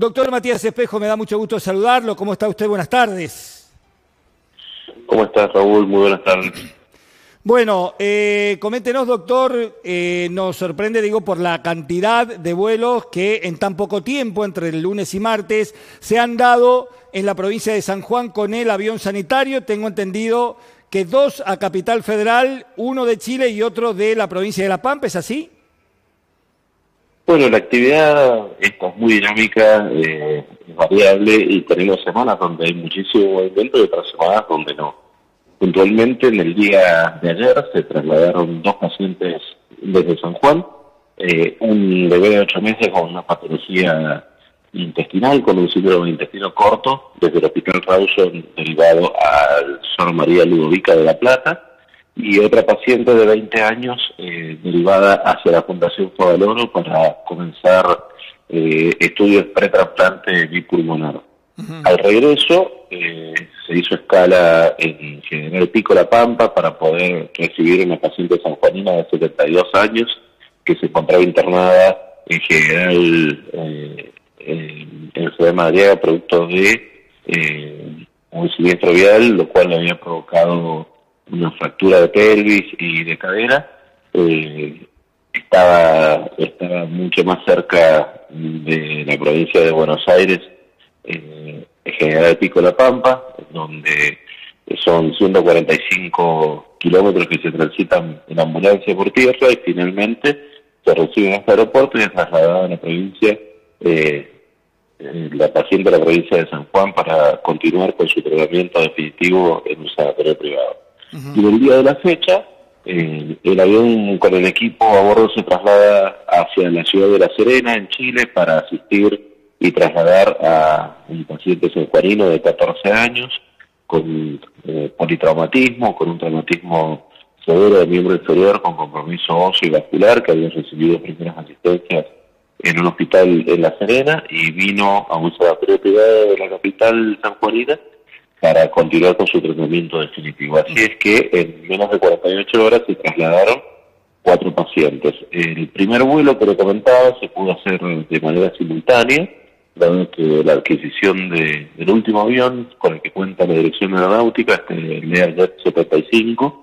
Doctor Matías Espejo, me da mucho gusto saludarlo. ¿Cómo está usted? Buenas tardes. ¿Cómo estás, Raúl? Muy buenas tardes. Bueno, coméntenos, doctor, nos sorprende, digo, por la cantidad de vuelos que en tan poco tiempo, entre el lunes y martes, se han dado en la provincia de San Juan con el avión sanitario. Tengo entendido que 2 a Capital Federal, 1 de Chile y otro de la provincia de La Pampa, ¿es así? Bueno, la actividad esta es muy dinámica, es variable y tenemos semanas donde hay muchísimo movimiento y otras semanas donde no. Puntualmente, en el día de ayer se trasladaron 2 pacientes desde San Juan, un bebé de 8 meses con una patología intestinal, con un síndrome de intestino corto, desde el Hospital Rawson derivado al Sor María Ludovica de La Plata, y otra paciente de 20 años derivada hacia la Fundación Favaloro para comenzar estudios pretrasplante bipulmonar. Al regreso se hizo escala en General Pico La Pampa para poder recibir una paciente sanjuanina de 72 años que se encontraba internada en general enfermedad madriaga producto de un siniestro vial, lo cual le había provocado una fractura de pelvis y de cadera. Estaba mucho más cerca de la provincia de Buenos Aires, General Pico La Pampa, donde son 145 kilómetros que se transitan en ambulancia por tierra y finalmente se recibe en este aeropuerto y es trasladada a la provincia, la paciente de la provincia de San Juan para continuar con su tratamiento definitivo en un sanatorio privado. Y en el día de la fecha, el avión con el equipo a bordo se traslada hacia la ciudad de La Serena, en Chile, para asistir y trasladar a un paciente sanjuanino de 14 años con politraumatismo, con un traumatismo severo del miembro inferior con compromiso óseo y vascular, que había recibido primeras asistencias en un hospital en La Serena y vino a un sanatorio privado de la capital sanjuanina para continuar con su tratamiento definitivo. Así es que en menos de 48 horas se trasladaron 4 pacientes. El primer vuelo que le comentaba se pudo hacer de manera simultánea, dado que la adquisición del último avión con el que cuenta la Dirección Aeronáutica, el Learjet 75,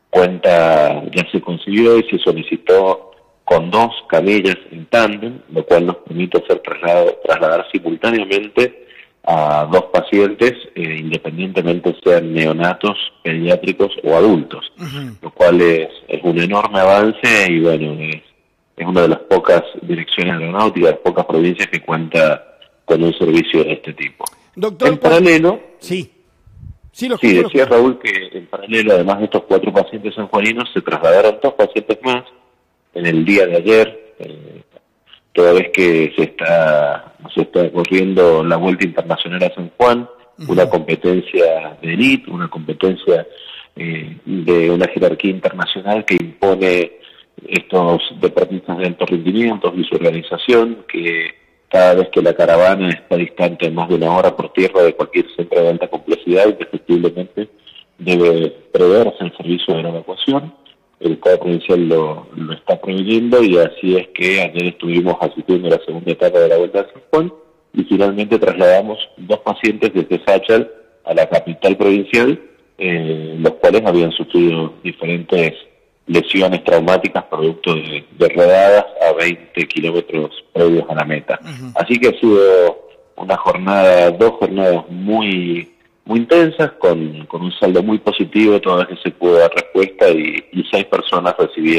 ya se consiguió y se solicitó con 2 camillas en tándem, lo cual nos permite hacer trasladar simultáneamente a 2 pacientes, independientemente sean neonatos, pediátricos o adultos, lo cual es un enorme avance y bueno, es una de las pocas direcciones aeronáuticas, de las pocas provincias que cuenta con un servicio de este tipo. Doctor, en paralelo, sí, decía Raúl que en paralelo, además de estos 4 pacientes sanjuaninos, se trasladaron 2 pacientes más en el día de ayer, toda vez que se está corriendo la Vuelta Internacional a San Juan, una competencia de élite, una competencia de una jerarquía internacional que impone estos deportistas de alto rendimiento y su organización, que cada vez que la caravana está distante más de 1 hora por tierra de cualquier centro de alta complejidad, indefectiblemente debe preverse el servicio de la evacuación. El Estado provincial lo está proveyendo y así es que ayer estuvimos asistiendo a la segunda etapa de la Vuelta a San Juan y finalmente trasladamos 2 pacientes desde Sachal a la capital provincial, los cuales habían sufrido diferentes lesiones traumáticas producto de rodadas a 20 kilómetros previos a la meta. Así que ha sido una jornada, 2 jornadas muy intensas, con un saldo muy positivo, toda vez que se pudo dar respuesta y 6 personas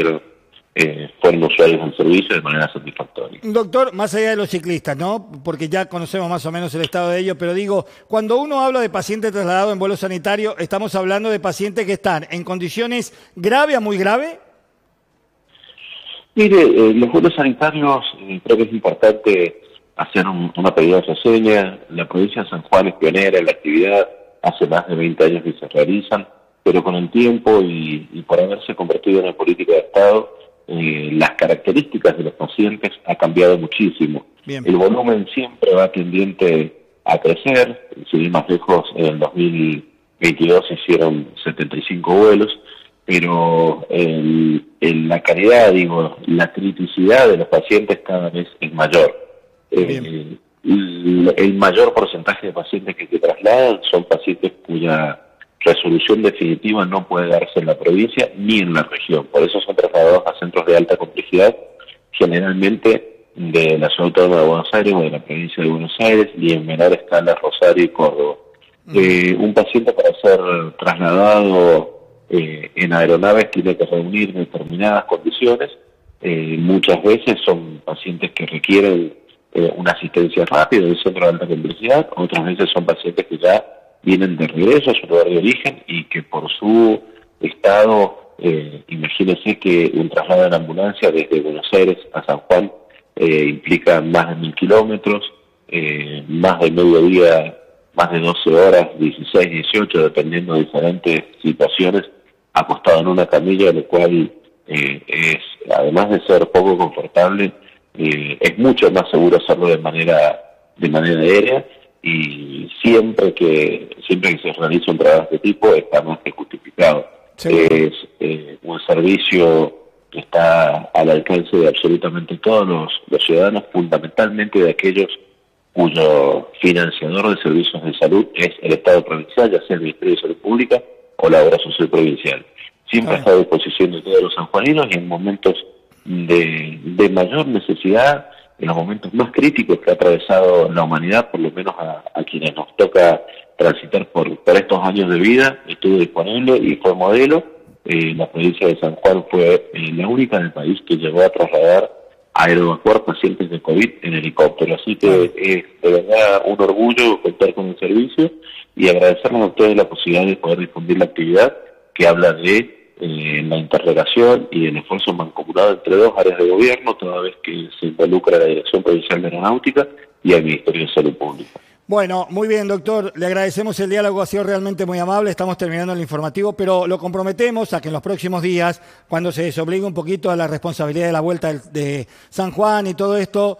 fueron usuarios del servicio de manera satisfactoria. Doctor, más allá de los ciclistas, ¿no? Porque ya conocemos más o menos el estado de ellos, pero digo, cuando uno habla de pacientes trasladados en vuelo sanitario, ¿estamos hablando de pacientes que están en condiciones grave a muy grave? Mire, los vuelos sanitarios, creo que es importante hacer una pequeña reseña. La provincia de San Juan es pionera en la actividad, hace más de 20 años que se realizan, pero con el tiempo y por haberse convertido en una política de Estado, las características de los pacientes ha cambiado muchísimo. Bien. El volumen siempre va tendiente a crecer, sin ir más lejos, en el 2022 se hicieron 75 vuelos, pero en la calidad, la criticidad de los pacientes cada vez es mayor. el mayor porcentaje de pacientes que se trasladan son pacientes cuya resolución definitiva no puede darse en la provincia ni en la región. Por eso son trasladados a centros de alta complejidad, generalmente de la ciudad autónoma de Buenos Aires o de la provincia de Buenos Aires, y en menor escala Rosario y Córdoba. Un paciente para ser trasladado en aeronaves tiene que reunir determinadas condiciones. Muchas veces son pacientes que requieren una asistencia rápida en el centro de alta complejidad, otras veces son pacientes que ya vienen de regreso a su lugar de origen y que por su estado, imagínense que un traslado en ambulancia desde Buenos Aires a San Juan implica más de 1000 kilómetros, más de mediodía, más de 12 horas, 16, 18, dependiendo de diferentes situaciones, acostado en una camilla, lo cual es, además de ser poco confortable, es mucho más seguro hacerlo de manera aérea, y siempre que se realiza un trabajo de este tipo está más que justificado. Sí. Es un servicio que está al alcance de absolutamente todos los ciudadanos, fundamentalmente de aquellos cuyo financiador de servicios de salud es el Estado provincial, ya sea el Ministerio de Salud Pública o la Obra Social Provincial. Siempre está a disposición de todos los sanjuaninos, y en momentos de mayor necesidad, en los momentos más críticos que ha atravesado la humanidad, por lo menos a quienes nos toca transitar por estos años de vida, estuvo disponible y fue modelo. La provincia de San Juan fue la única en el país que llegó a trasladar, a aeroevacuar pacientes de COVID en helicóptero. Así que es de verdad un orgullo contar con el servicio, y agradecerles a ustedes la posibilidad de poder difundir la actividad que habla de la interrelación y el esfuerzo mancomunado entre dos áreas de gobierno, toda vez que se involucra la Dirección Provincial de Aeronáutica y el Ministerio de Salud Pública. Bueno, muy bien, doctor. Le agradecemos el diálogo, ha sido realmente muy amable. Estamos terminando el informativo, pero lo comprometemos a que en los próximos días, cuando se desobligue un poquito a la responsabilidad de la vuelta de San Juan y todo esto,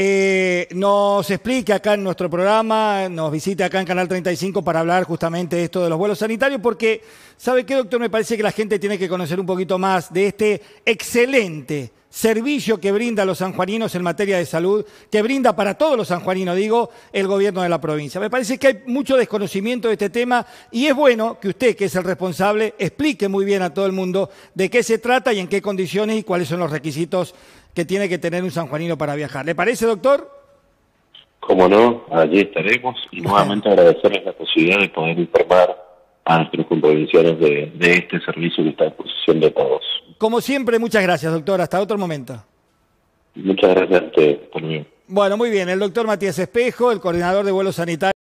nos explique acá en nuestro programa, nos visite acá en Canal 35 para hablar justamente de esto de los vuelos sanitarios, porque, ¿sabe qué, doctor? Me parece que la gente tiene que conocer un poquito más de este excelente servicio que brinda a los sanjuaninos en materia de salud, que brinda para todos los sanjuaninos, digo, el gobierno de la provincia. Me parece que hay mucho desconocimiento de este tema, y es bueno que usted, que es el responsable, explique muy bien a todo el mundo de qué se trata y en qué condiciones y cuáles son los requisitos que tiene que tener un sanjuanino para viajar. ¿Le parece, doctor? Cómo no, allí estaremos, y nuevamente agradecerles la posibilidad de poder informar a nuestros comprovincianos de este servicio que está a disposición de todos. Como siempre, muchas gracias, doctor. Hasta otro momento. Muchas gracias a ustedes. Bueno, muy bien. El doctor Matías Espejo, el coordinador de vuelos sanitarios.